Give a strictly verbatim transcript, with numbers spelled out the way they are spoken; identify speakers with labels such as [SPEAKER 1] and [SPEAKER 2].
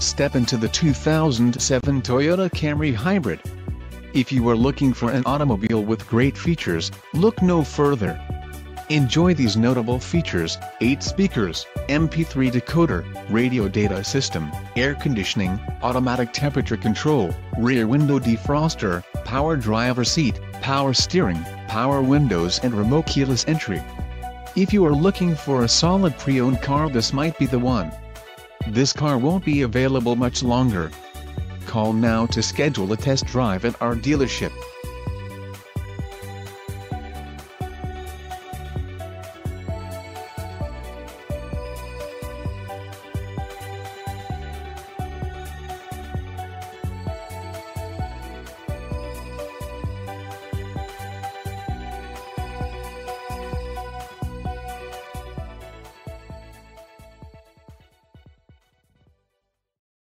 [SPEAKER 1] step into the two thousand seven Toyota Camry Hybrid. If you are looking for an automobile with great features, look no further. Enjoy these notable features: eight speakers, M P three decoder, radio data system, air conditioning, automatic temperature control, rear window defroster, power driver seat, power steering, power windows and remote keyless entry. If you are looking for a solid pre-owned car, this might be the one. This car won't be available much longer. Call now to schedule a test drive at our dealership.